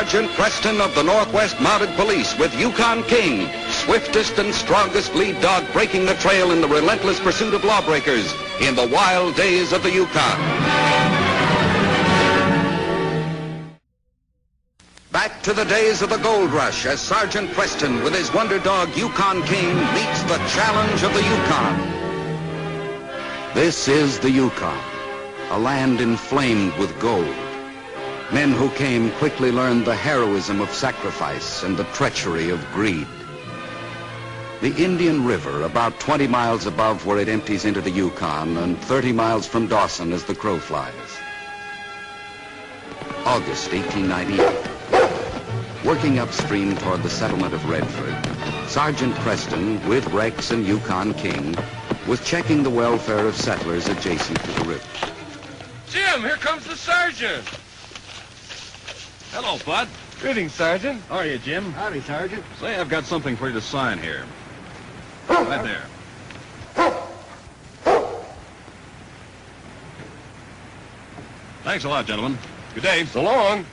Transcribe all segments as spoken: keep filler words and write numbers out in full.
Sergeant Preston of the Northwest Mounted Police with Yukon King, swiftest and strongest lead dog breaking the trail in the relentless pursuit of lawbreakers in the wild days of the Yukon. Back to the days of the gold rush as Sergeant Preston with his wonder dog Yukon King meets the challenge of the Yukon. This is the Yukon, a land inflamed with gold. Men who came quickly learned the heroism of sacrifice and the treachery of greed. The Indian River, about twenty miles above where it empties into the Yukon and thirty miles from Dawson as the crow flies. August eighteen ninety-eight. Working upstream toward the settlement of Redford, Sergeant Preston, with Rex and Yukon King, was checking the welfare of settlers adjacent to the river. Jim, here comes the sergeant. Hello, Bud. Greetings, Sergeant. How are you, Jim? Howdy, Sergeant. Say, I've got something for you to sign here. Right there. Thanks a lot, gentlemen. Good day. So long.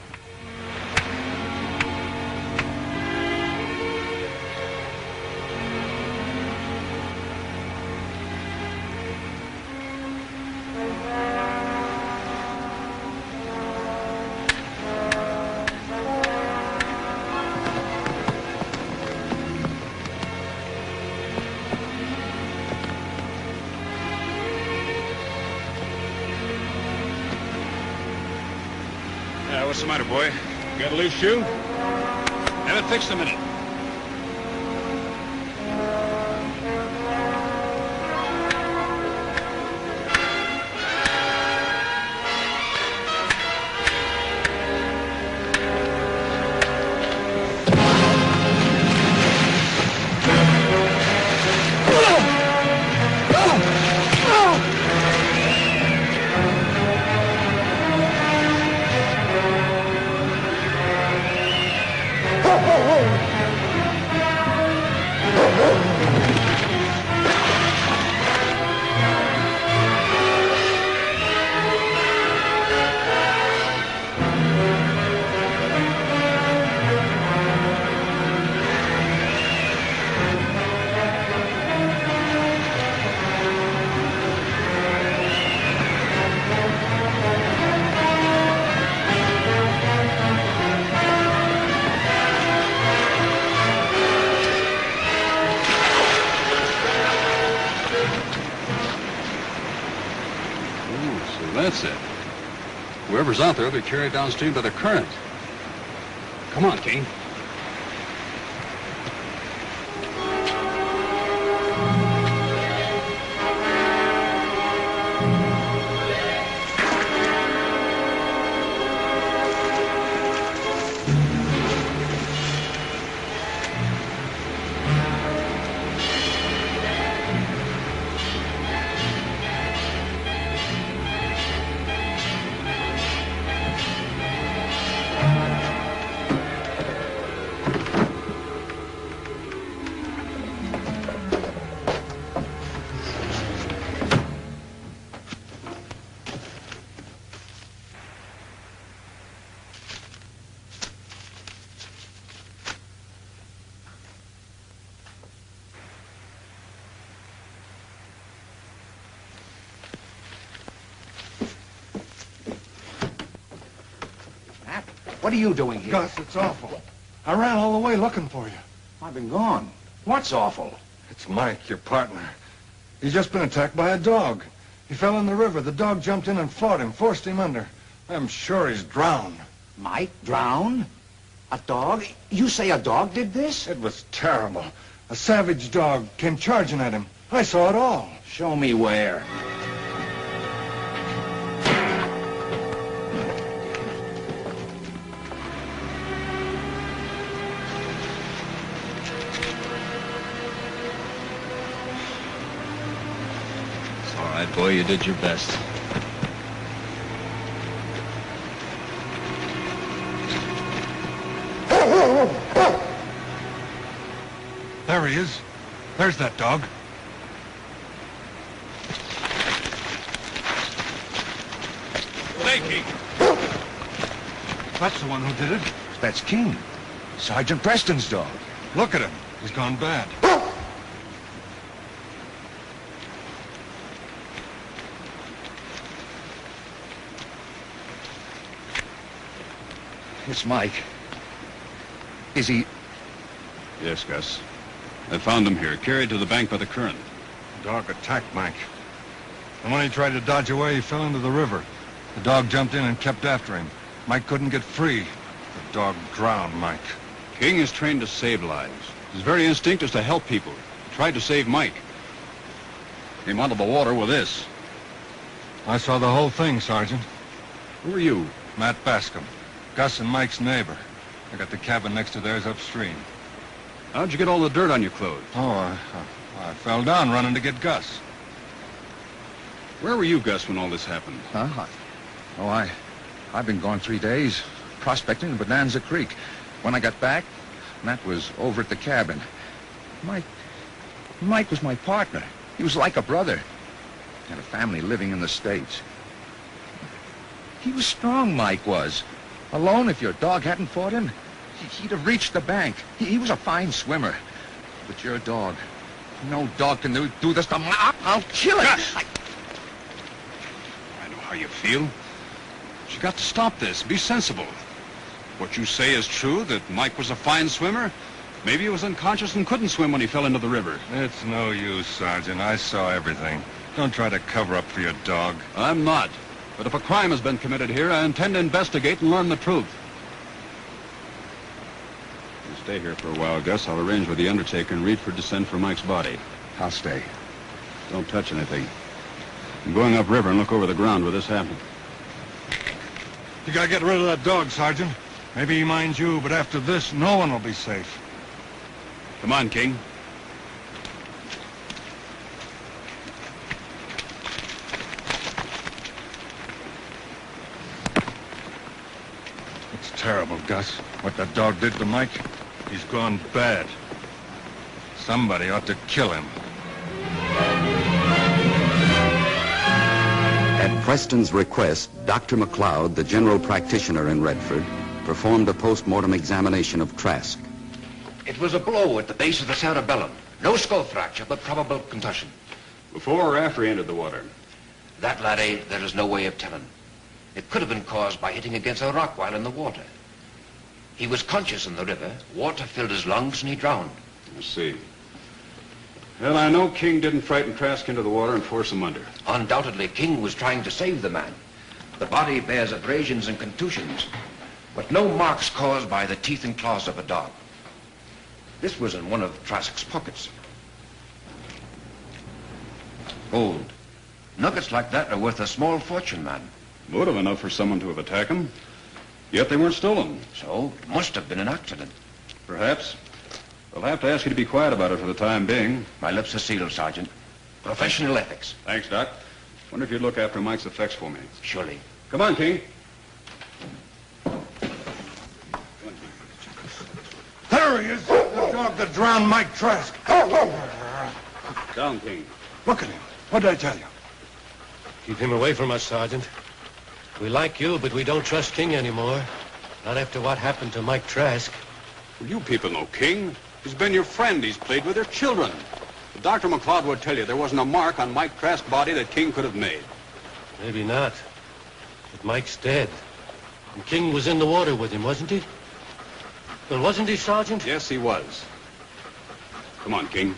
Uh, what's the matter, boy? Got a loose shoe? Have it fixed a minute. That's it. Whoever's out there will be carried downstream by the current. Come on, King. What are you doing here? Gus, it's awful. I ran all the way looking for you. I've been gone. What's awful? It's Mike, your partner. He's just been attacked by a dog. He fell in the river. The dog jumped in and fought him, forced him under. I'm sure he's drowned. Mike drowned? A dog? You say a dog did this? It was terrible. A savage dog came charging at him. I saw it all. Show me where. All right, boy, you did your best. There he is. There's that dog. Hey, King. That's the one who did it. That's King. Sergeant Preston's dog. Look at him. He's gone bad. It's Mike. Is he... Yes, Gus. I found him here, carried to the bank by the current. The dog attacked Mike. And when he tried to dodge away, he fell into the river. The dog jumped in and kept after him. Mike couldn't get free. The dog drowned Mike. King is trained to save lives. His very instinct is to help people. He tried to save Mike. Came out of the water with this. I saw the whole thing, Sergeant. Who are you? Matt Bascom. Gus and Mike's neighbor. I got the cabin next to theirs upstream. How'd you get all the dirt on your clothes? Oh, I, I, I fell down running to get Gus. Where were you, Gus, when all this happened? Huh? I- Oh, I... I've been gone three days, prospecting in Bonanza Creek. When I got back, Matt was over at the cabin. Mike... Mike was my partner. He was like a brother. Had a family living in the States. He was strong, Mike was. Alone, if your dog hadn't fought him, he- he'd have reached the bank. He, he was a fine swimmer. But your dog... No dog can do, do this to me. I'll, I'll kill it. Gus! I- I know how you feel. You got to stop this. Be sensible. What you say is true, that Mike was a fine swimmer? Maybe he was unconscious and couldn't swim when he fell into the river. It's no use, Sergeant. I saw everything. Don't try to cover up for your dog. I'm not. But if a crime has been committed here, I intend to investigate and learn the truth. You stay here for a while, Gus. I'll arrange with the undertaker and Reedford to send for Mike's body. I'll stay. Don't touch anything. I'm going upriver and look over the ground where this happened. You gotta get rid of that dog, Sergeant. Maybe he minds you, but after this, no one will be safe. Come on, King. It's terrible, Gus. What that dog did to Mike, he's gone bad. Somebody ought to kill him. At Preston's request, Doctor McLeod, the general practitioner in Redford, performed a post-mortem examination of Trask. It was a blow at the base of the cerebellum. No skull fracture, but probable concussion. Before or after he entered the water? That, laddie, there is no way of telling. It could have been caused by hitting against a rock while in the water. He was conscious in the river. Water filled his lungs and he drowned. I see. Well, I know King didn't frighten Trask into the water and force him under. Undoubtedly, King was trying to save the man. The body bears abrasions and contusions, but no marks caused by the teeth and claws of a dog. This was in one of Trask's pockets. Gold. Nuggets like that are worth a small fortune, man. Motive enough for someone to have attacked him. Yet they weren't stolen. So, it must have been an accident. Perhaps. I'll have to ask you to be quiet about it for the time being. My lips are sealed, Sergeant. Professional ethics. Thanks, Doc. Wonder if you'd look after Mike's effects for me. Surely. Come on, King. There he is! The dog that drowned Mike Trask. Down, King. Look at him. What did I tell you? Keep him away from us, Sergeant. We like you, but we don't trust King anymore. Not after what happened to Mike Trask. Well, you people know King. He's been your friend. He's played with your children. But Doctor McLeod would tell you there wasn't a mark on Mike Trask's body that King could have made. Maybe not. But Mike's dead. And King was in the water with him, wasn't he? Well, wasn't he, Sergeant? Yes, he was. Come on, King.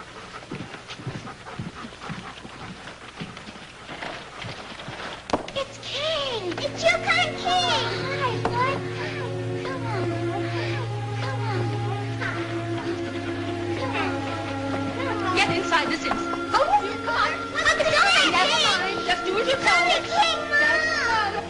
It's King! It's Yukon King! Hi, bud. Come on. Come on. Come on. Get inside the Sims. Oh, you can't. I'm sorry, Never King. mind. Just do as you're You're coming, told. King, Mom.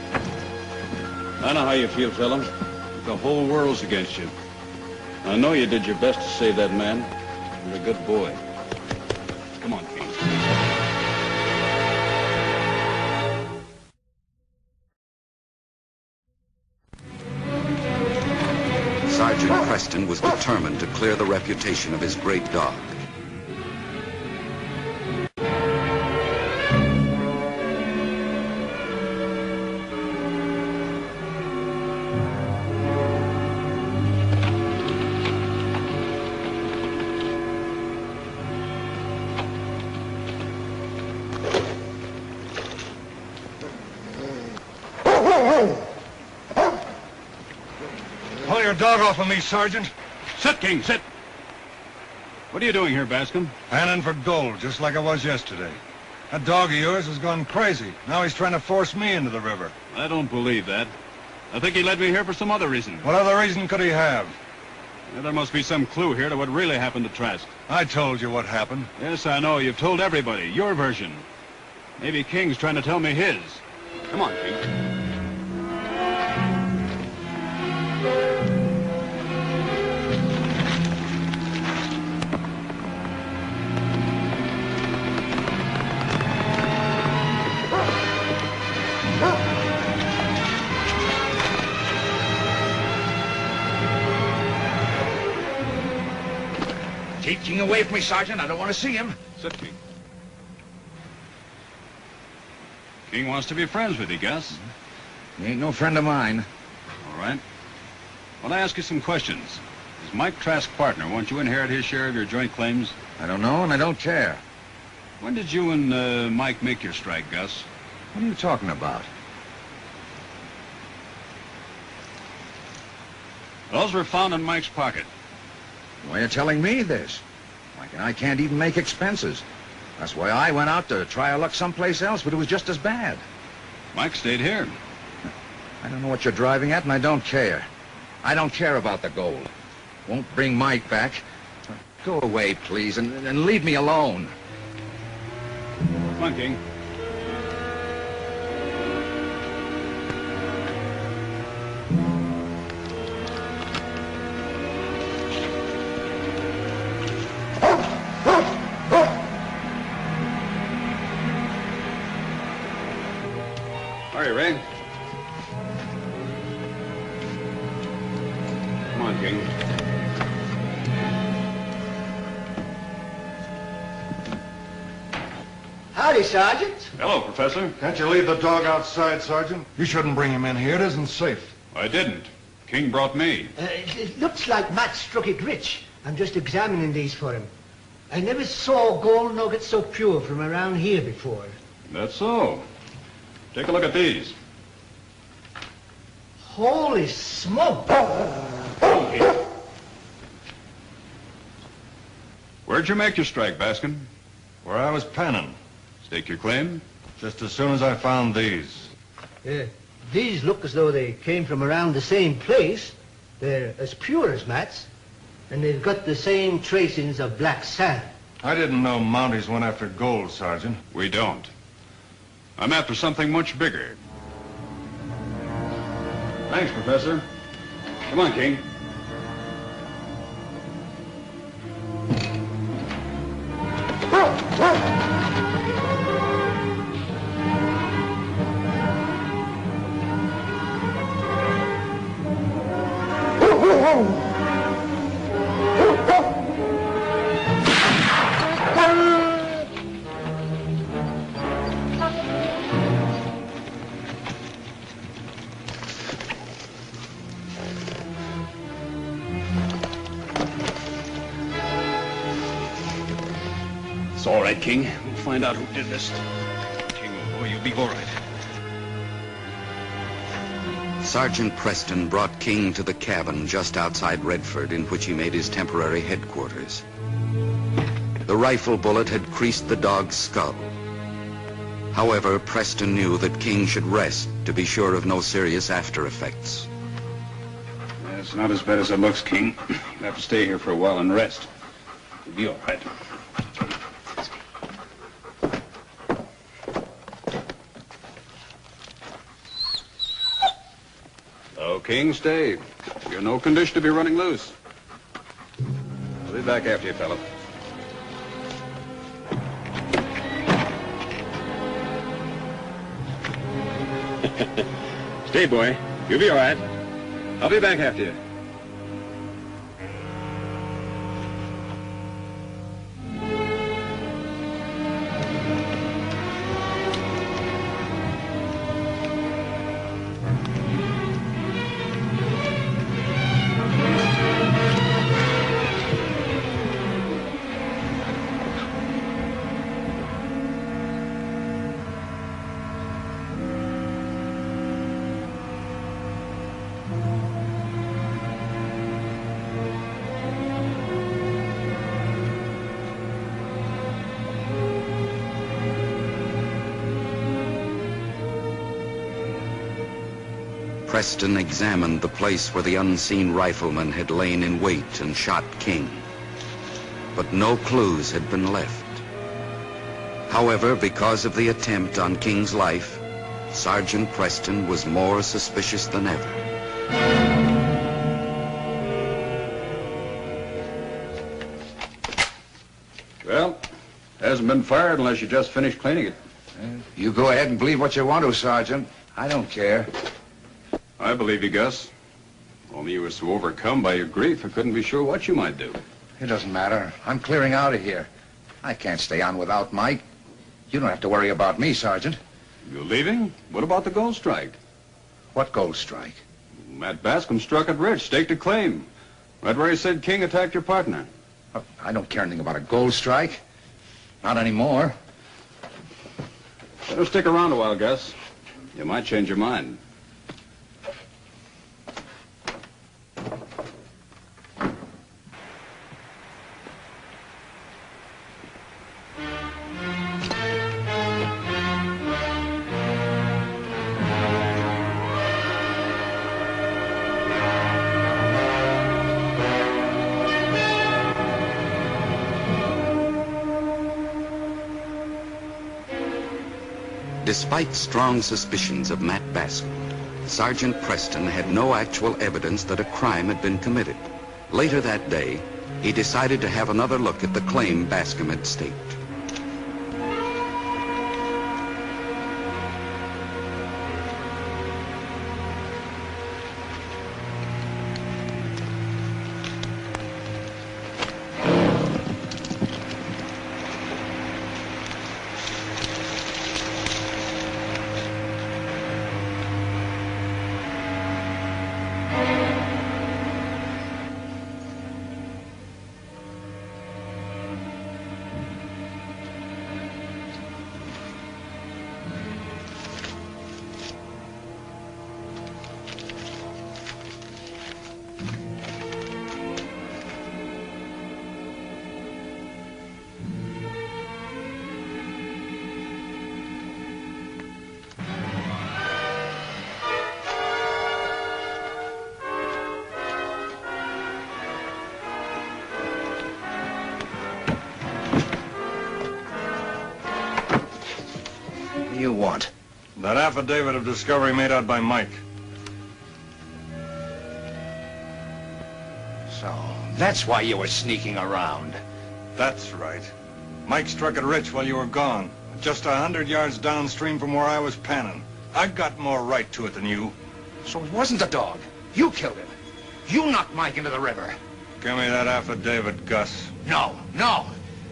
I know how you feel, fella. The whole world's against you. I know you did your best to save that man. You're a good boy. Come on, King. Sergeant Preston was determined to clear the reputation of his great dog. your dog off of me, Sergeant. Sit, King, sit. What are you doing here, Bascom? Panning for gold, just like I was yesterday. That dog of yours has gone crazy. Now he's trying to force me into the river. I don't believe that. I think he led me here for some other reason. What other reason could he have? Yeah, there must be some clue here to what really happened to Trask. I told you what happened. Yes, I know. You've told everybody. Your version. Maybe King's trying to tell me his. Come on, King. Keep King away from me, Sergeant. I don't want to see him. Sit, King. King wants to be friends with you, Gus. He ain't no friend of mine. All right. Well, I ask you some questions. Does Mike Trask's partner want you to inherit his share of your joint claims? I don't know, and I don't care. When did you and uh, Mike make your strike, Gus? What are you talking about? Those were found in Mike's pocket. Why are you telling me this? Mike and I can't even make expenses. That's why I went out to try our luck someplace else, but it was just as bad. Mike stayed here. I don't know what you're driving at, and I don't care. I don't care about the gold. Won't bring Mike back. Go away, please, and, and leave me alone. Come on, King. Hurry, Ray. Come on, King. Howdy, Sergeant. Hello, Professor. Can't you leave the dog outside, Sergeant? You shouldn't bring him in here. It isn't safe. I didn't. King brought me. Uh, it, it looks like Matt struck it rich. I'm just examining these for him. I never saw gold nuggets so pure from around here before. That's so. Take a look at these. Holy smoke! Where'd you make your strike, Baskin? Where I was panning. Stake your claim? Just as soon as I found these. Uh, these look as though they came from around the same place. They're as pure as Matt's. And they've got the same tracings of black sand. I didn't know Mounties went after gold, Sergeant. We don't. I'm after something much bigger. Thanks, Professor. Come on, King. It's all right, King. We'll find out who did this. King, oh boy, you'll be all right. Sergeant Preston brought King to the cabin just outside Redford in which he made his temporary headquarters. The rifle bullet had creased the dog's skull. However, Preston knew that King should rest to be sure of no serious after effects. Yeah, it's not as bad as it looks, King. You'll have to stay here for a while and rest. You'll be all right. Oh, King, stay. You're in no condition to be running loose. I'll be back after you, fellow. Stay, boy. You'll be all right. I'll be back after you. Preston examined the place where the unseen rifleman had lain in wait and shot King. But no clues had been left. However, because of the attempt on King's life, Sergeant Preston was more suspicious than ever. Well, hasn't been fired unless you just finished cleaning it. You go ahead and believe what you want to, Sergeant. I don't care. I believe you, Gus. Only you were so overcome by your grief, I couldn't be sure what you might do. It doesn't matter. I'm clearing out of here. I can't stay on without Mike. You don't have to worry about me, Sergeant. You leaving? What about the gold strike? What gold strike? Matt Bascom struck it rich, staked a claim. Right where he said King attacked your partner. Oh, I don't care anything about a gold strike. Not anymore. Better stick around a while, Gus. You might change your mind. Despite strong suspicions of Matt Bascom, Sergeant Preston had no actual evidence that a crime had been committed. Later that day, he decided to have another look at the claim Bascom had staked. What do you want? That affidavit of discovery made out by Mike. So, that's why you were sneaking around. That's right. Mike struck it rich while you were gone. Just a hundred yards downstream from where I was panning. I got more right to it than you. So it wasn't the dog. You killed him. You knocked Mike into the river. Give me that affidavit, Gus. No, no.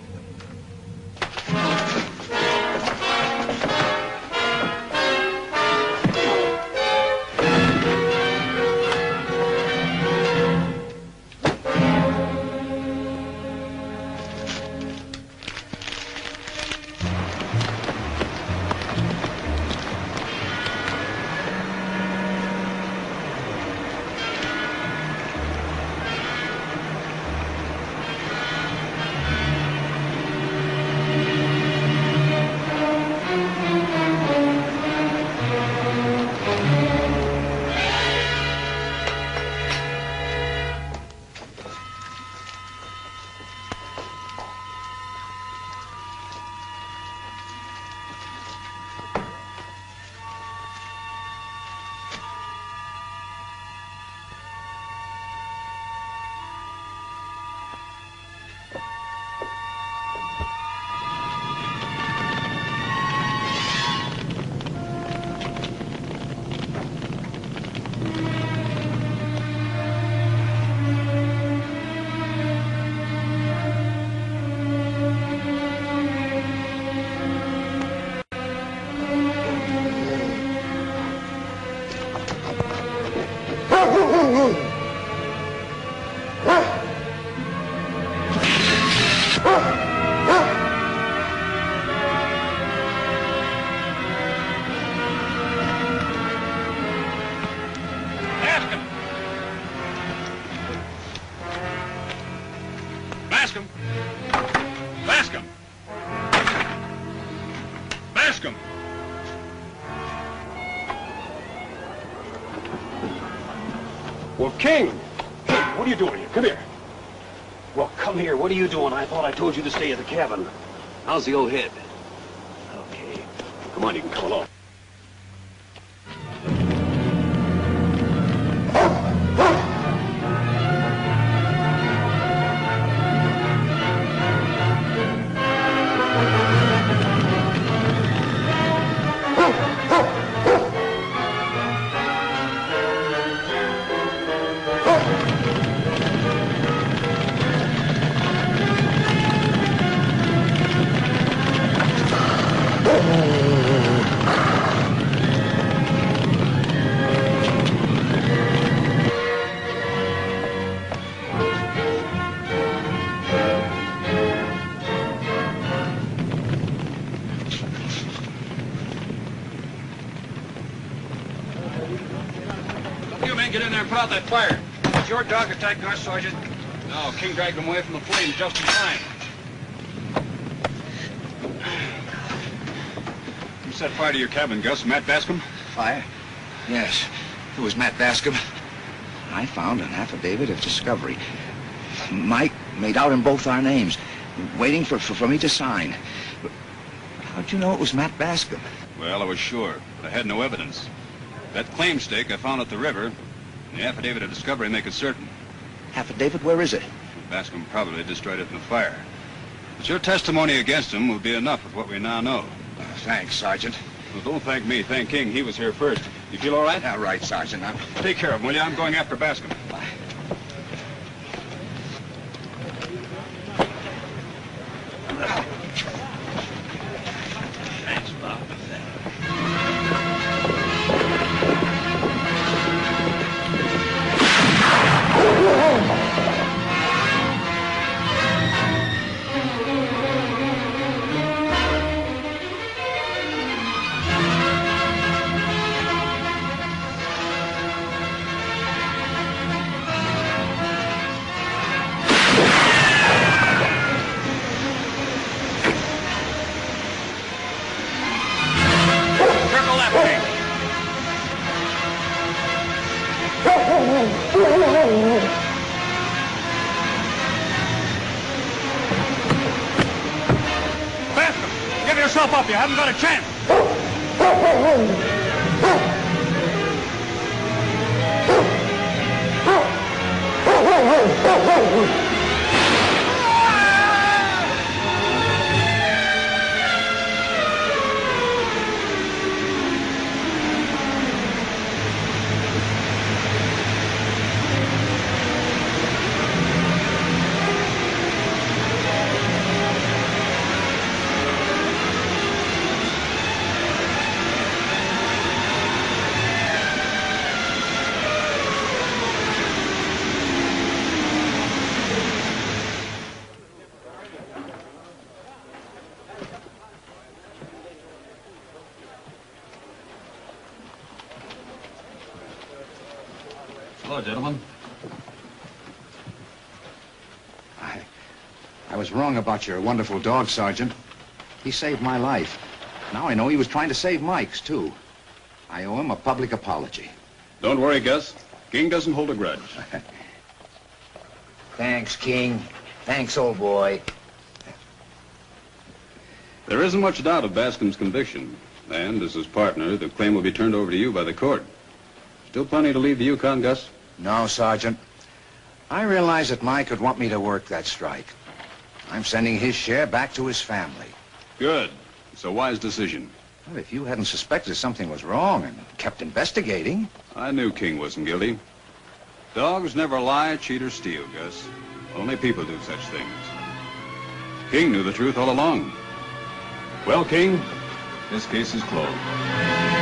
Bascom! Bascom! Bascom! Well, King! King, what are you doing here? Come here. Well, come here. What are you doing? I thought I told you to stay at the cabin. How's the old head? Okay. Come on, you can come along. You men get in there and put out that fire. Did your dog attack us, Sergeant? No, King dragged him away from the flames just in time. You set fire to your cabin, Gus. Matt Bascom? Fire? Yes, it was Matt Bascom. I found an affidavit of discovery. Mike made out in both our names, waiting for, for, for me to sign. But how'd you know it was Matt Bascom? Well, I was sure, but I had no evidence. That claim stake I found at the river, and the affidavit of discovery make it certain. Affidavit? Where is it? Bascom probably destroyed it in the fire. But your testimony against him will be enough with what we now know. Uh, thanks, Sergeant. Well, don't thank me. Thank King. He was here first. You feel all right? Yeah, right, Sergeant. I'm... Take care of him, will you? I'm going after Bascom. Bye. Thanks, Bob. Circle left, King. Bascom, give yourself up. You haven't got a chance. Hello, gentlemen. I, I was wrong about your wonderful dog, Sergeant. He saved my life. Now I know he was trying to save Mike's, too. I owe him a public apology. Don't worry, Gus. King doesn't hold a grudge. Thanks, King. Thanks, old boy. There isn't much doubt of Bascom's conviction. And as his partner, the claim will be turned over to you by the court. Still plenty to leave the Yukon, Gus? No, Sergeant. I realize that Mike would want me to work that strike. I'm sending his share back to his family. Good. It's a wise decision. Well, if you hadn't suspected something was wrong and kept investigating... I knew King wasn't guilty. Dogs never lie, cheat, or steal, Gus. Only people do such things. King knew the truth all along. Well, King, this case is closed.